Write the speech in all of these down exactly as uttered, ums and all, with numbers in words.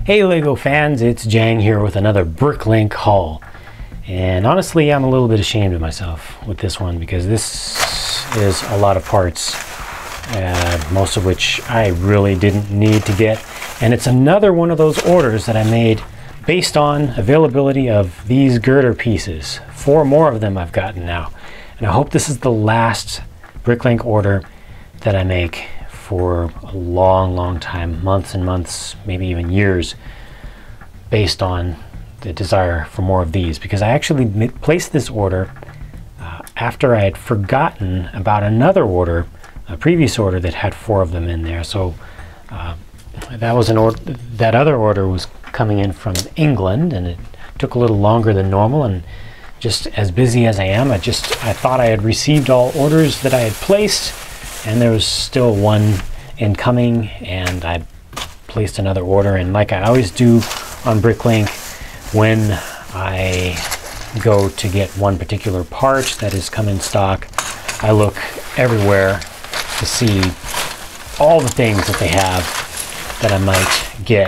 Hey Lego fans, it's Jang here with another Bricklink haul. And honestly, I'm a little bit ashamed of myself with this one because this is a lot of parts, uh, most of which I really didn't need to get. And it's another one of those orders that I made based on availability of these girder pieces. Four more of them I've gotten now. And I hope this is the last Bricklink order that I make for a long, long time, months and months, maybe even years, based on the desire for more of these. Because I actually placed this order uh, after I had forgotten about another order, a previous order that had four of them in there. So uh, that was an order. That other order was coming in from England, and it took a little longer than normal. And just as busy as I am, I just I thought I had received all orders that I had placed. And there was still one incoming, and I placed another order. And like I always do on Bricklink, when I go to get one particular part that has come in stock, I look everywhere to see all the things that they have that I might get.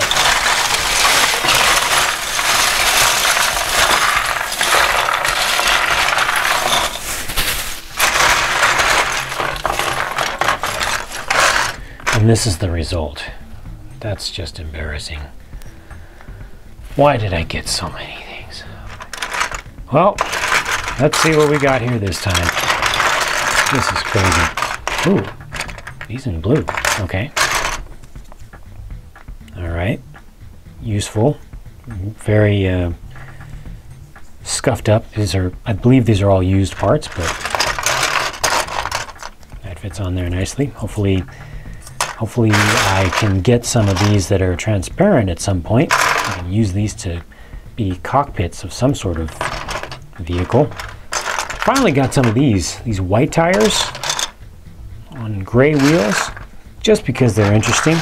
And this is the result. That's just embarrassing. Why did I get so many things? Well, let's see what we got here this time. This is crazy. Ooh, these in blue. Okay. All right. Useful. Very uh, scuffed up. These are, I believe these are all used parts, but that fits on there nicely. Hopefully, Hopefully I can get some of these that are transparent at some point. I can use these to be cockpits of some sort of vehicle. Finally got some of these, these white tires on gray wheels, just because they're interesting.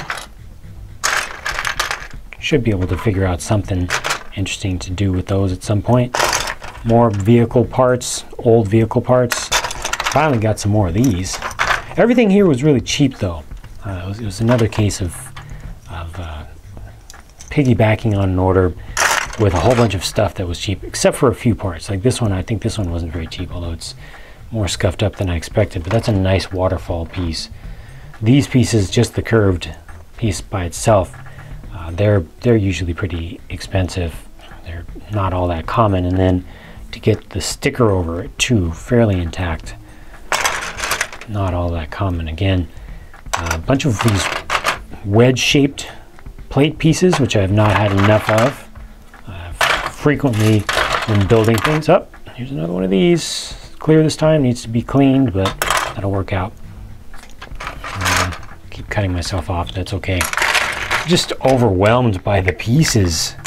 Should be able to figure out something interesting to do with those at some point. More vehicle parts, old vehicle parts. Finally got some more of these. Everything here was really cheap though. Uh, it, was, it was another case of, of uh, piggybacking on an order with a whole bunch of stuff that was cheap, except for a few parts. Like this one, I think this one wasn't very cheap, although it's more scuffed up than I expected, but that's a nice waterfall piece. These pieces, just the curved piece by itself, uh, they're, they're usually pretty expensive. They're not all that common, and then to get the sticker over it too, fairly intact, not all that common. Again, a bunch of these wedge-shaped plate pieces, which I have not had enough of. Uh, frequently, when building things up, oh, here's another one of these. Clear this time, needs to be cleaned, but that'll work out. Uh, keep cutting myself off, that's okay. Just overwhelmed by the pieces.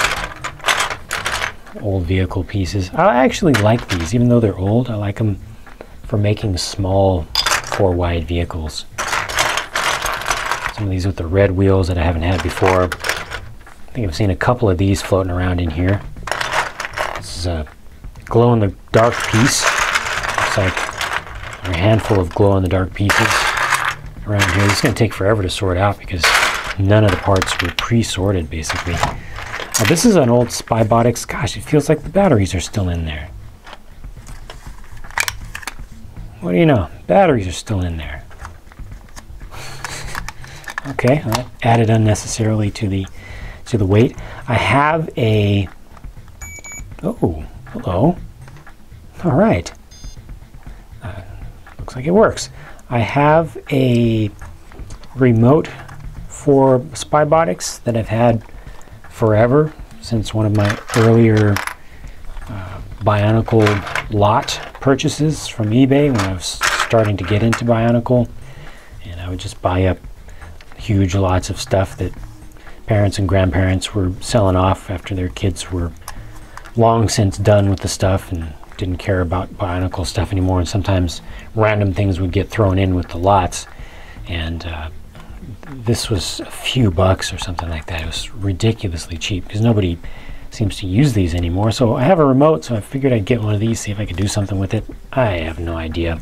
Old vehicle pieces. I actually like these, even though they're old. I like them for making small four-wide vehicles. Some of these with the red wheels that I haven't had before. I think I've seen a couple of these floating around in here. This is a glow-in-the-dark piece. Looks like a handful of glow-in-the-dark pieces around here. This is going to take forever to sort out because none of the parts were pre-sorted, basically. Now, this is an old JANGBRiCKS. Gosh, it feels like the batteries are still in there. What do you know? Batteries are still in there. Okay, I added unnecessarily to the to the weight. I have a oh, hello. All right. Uh, looks like it works. I have a remote for JANGBRiCKS that I've had forever, since one of my earlier uh, Bionicle lot purchases from eBay when I was starting to get into Bionicle, and I would just buy up huge lots of stuff that parents and grandparents were selling off after their kids were long since done with the stuff and didn't care about Bionicle stuff anymore. And sometimes random things would get thrown in with the lots, and uh, this was a few bucks or something like that. It was ridiculously cheap because nobody seems to use these anymore. So I have a remote, so I figured I'd get one of these, see if I could do something with it. I have no idea.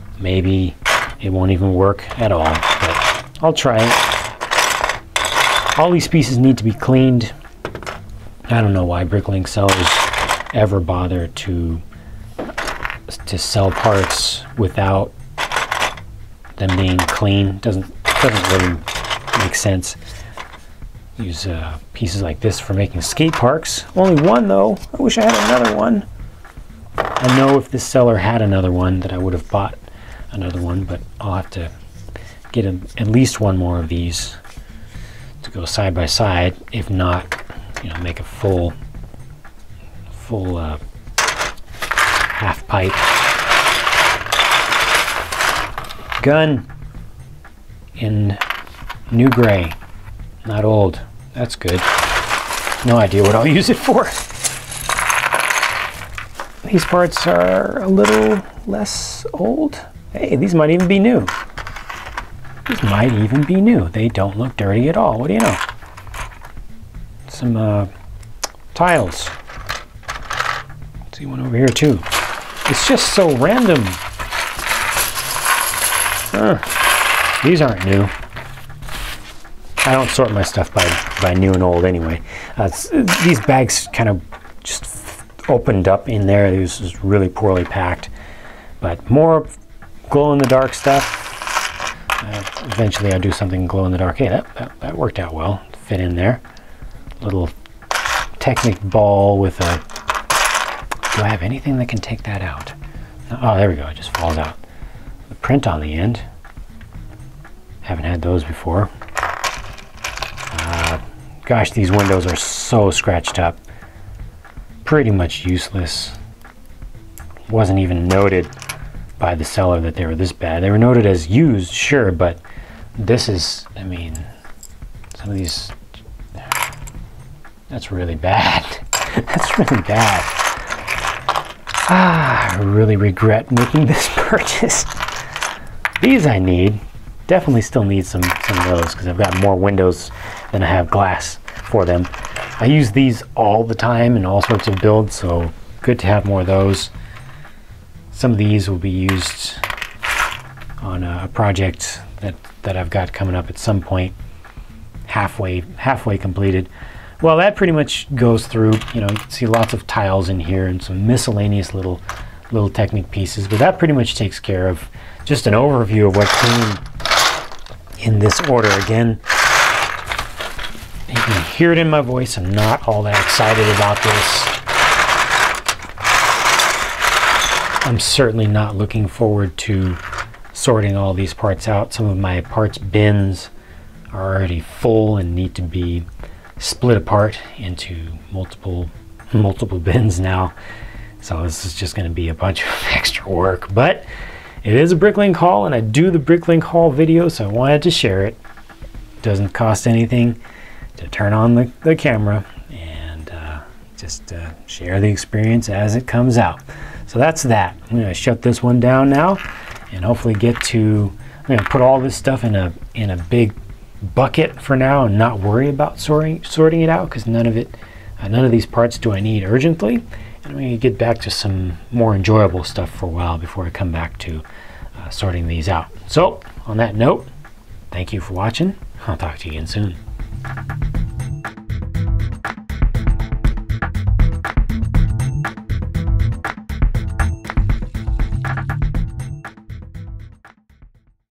Maybe it won't even work at all, but I'll try it. all these pieces need to be cleaned. I don't know why Bricklink sellers ever bother to to sell parts without them being clean. Doesn't doesn't really make sense. Use uh, pieces like this for making skate parks. Only one though. I wish I had another one. I know if this seller had another one that I would have bought another one, but I'll have to get a, at least one more of these to go side by side. If not, you know, make a full full uh, half pipe. Gun in new gray, not old. That's good. No idea what I'll use it for. These parts are a little less old. Hey, these might even be new. These might even be new. They don't look dirty at all. What do you know? Some uh, tiles. See one over here too. It's just so random. Huh. These aren't new. I don't sort my stuff by, by new and old anyway. Uh, these bags kind of just opened up in there. This is really poorly packed. But more glow-in-the-dark stuff. Uh, eventually I'll do something glow-in-the-dark. Hey, that, that, that worked out well. Fit in there. Little Technic ball with a... Do I have anything that can take that out? Oh, there we go. It just falls out. The print on the end. Haven't had those before. Uh, gosh, these windows are so scratched up. Pretty much useless. Wasn't even noted by the seller that they were this bad. They were noted as used, sure, but this is, I mean, some of these, that's really bad. That's really bad. Ah, I really regret making this purchase. These I need. Definitely still need some, some of those because I've got more windows than I have glass for them. I use these all the time in all sorts of builds, so good to have more of those. Some of these will be used on a project that, that I've got coming up at some point, halfway, halfway completed. Well, that pretty much goes through, you know, you can see lots of tiles in here and some miscellaneous little, little Technic pieces, but that pretty much takes care of just an overview of what came in this order. Again, you can hear it in my voice. I'm not all that excited about this. I'm certainly not looking forward to sorting all these parts out. Some of my parts bins are already full and need to be split apart into multiple multiple bins now. So this is just going to be a bunch of extra work. But it is a Bricklink haul, and I do the Bricklink haul video, so I wanted to share it. It doesn't cost anything to turn on the, the camera and uh, just uh, share the experience as it comes out. So that's that. I'm going to shut this one down now and hopefully get to, I'm going to put all this stuff in a in a big bucket for now and not worry about sorting sorting it out, because none of it uh, none of these parts do I need urgently, and I'm going to get back to some more enjoyable stuff for a while before I come back to uh, sorting these out. So on that note, thank you for watching. I'll talk to you again soon.